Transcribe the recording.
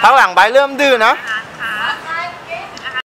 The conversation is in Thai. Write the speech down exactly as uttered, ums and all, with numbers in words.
ข้างหลังใบเริ่มดื้อนะ